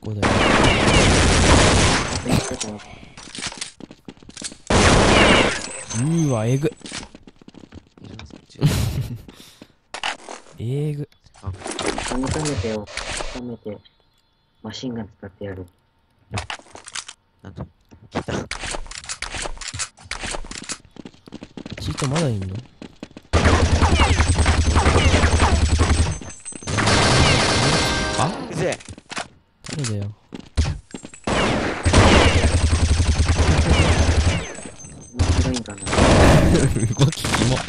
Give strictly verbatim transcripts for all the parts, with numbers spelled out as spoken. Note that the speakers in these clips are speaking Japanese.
こだよ。うーわ、えぐ。えぐ。 あ、止めてよ。止めて。マシンガン使ってやる。 なんと、来た。 チートまだいんの？あ？ うぜ誰だよ。 面白いんかな。 動きキモ。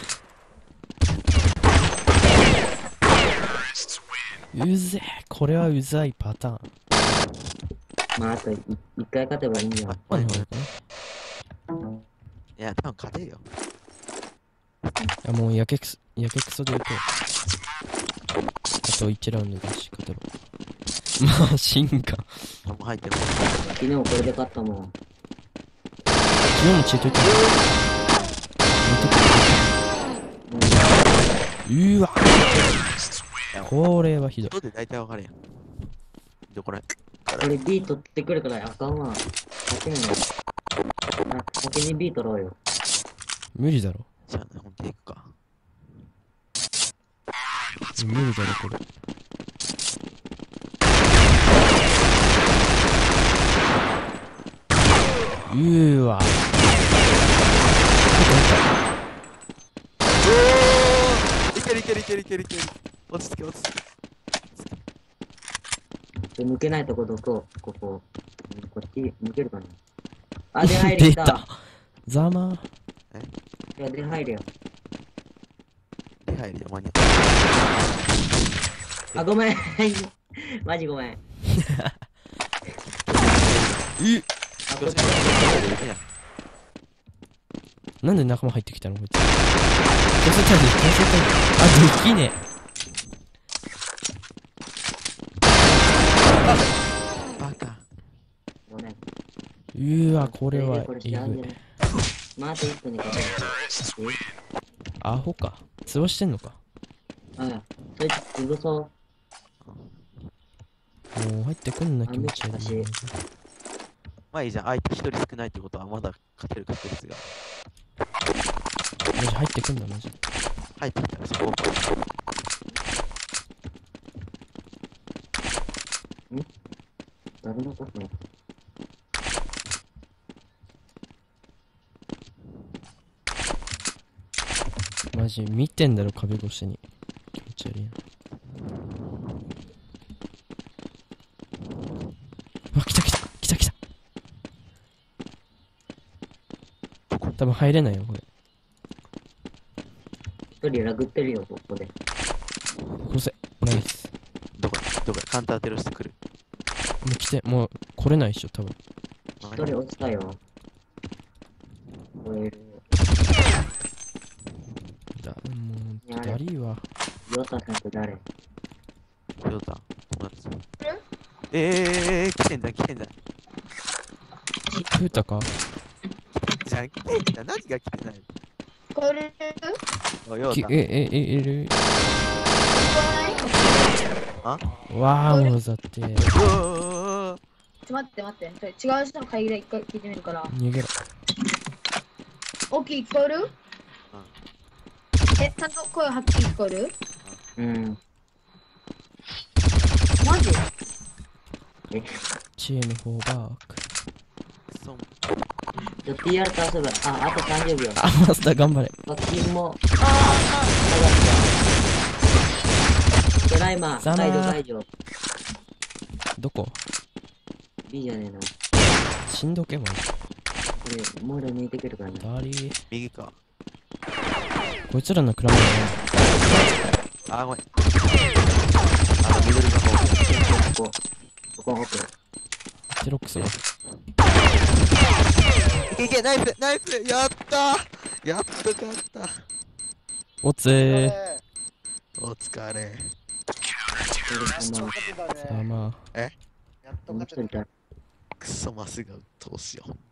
うぜえ、これはうざいパターン。 まあ、あとい一回勝てばいいんや。 はいはいはい。 いや、多分勝てるよ。 いやもうやけくそ、やけくそでいこう。あといちラウンドだし、勝てば。まあ、進化。 あ、もう入ってる。 昨日これで勝ったもん。 昨日もチートいったの？うーわ。これはひどい。 どうで大体わかるやん。どこらこれ B 取ってくるからあかんわ。勝てんの。あ、先に B 取ろうよ。 無理だろ。 じゃあ、本気でいくか。 無理だろ、これ。うーわ。 おーいけるいけるいけるいけるいける。落ち着け落ち着け。 で抜けないとこどこここ。こっち抜けるかな。あ、で入りきた。 出た。ざまー。 いや、で入るよ。 手入るよ、間に合あ、ごめん。マジごめん。 うあ、こっち。 なんで仲間入ってきたのこいつ。キャセタイル、キャセタイル。あ、できねバカ。 ごめん。 え。うーわ、これはこれえぐい。 まあ、あといっぷんで勝てる。 アホか。通話してんのか。 あ、そいつ潰そう。 もう入ってくんな、気持ち悪い。 まあいいじゃん、相手一人少ないってことはまだ勝てる確率が。 マジ入ってくんな、マジ。 入ってきたらそこ。 誰のこと？ マジ見てんだろ、壁越しに。気持ち悪いな。うわ、来た来た来た来た。多分入れないよ、これ。 一人ラグってるよ、ここで。 殺せ。ナイス。 どこどこカウンターテロしてくる。 もう来て、もう来れないっしょ、多分。 一人落ちたよ。超える。 だ、もう、だりーわ。 ヨタさんって誰？ ヨタ友達。えー、来てんだ来てんだ。 プータか？ じゃん来てんだ。何が来てないの？ これおヨタ。 きえ、え、え、いる。 あ？ わー、もうだって。 うわーちょっと待って待って。それ違う人の会議で一回聞いてみるから。 逃げろ。 大きい聞こえる？え、ちゃんと声はっきり聞こえる？ うん。 マジ？ え、 チームフォーバーク。 クソ。 ちょ、ティーアール と遊ぶ。あ、あとさんじゅうびょう。 あ、マスター頑張れ。 課金も。 あドライマー、 ざまー解除解除。 どこ？ B じゃねえな。 しんどけ、マジ。 これ、モール抜いてくるからな。 だりー。 右か。 こいつらのクラムあー、ごめん。あの、緑の方。 ここ。ここ奥。 テロックスが。 いけいけ、ナイスナイスやったーやっと勝ったおつー。 お疲れ。 これかな。 さあまあ。 えもう一人誰？ クソマスがうっとうしよう。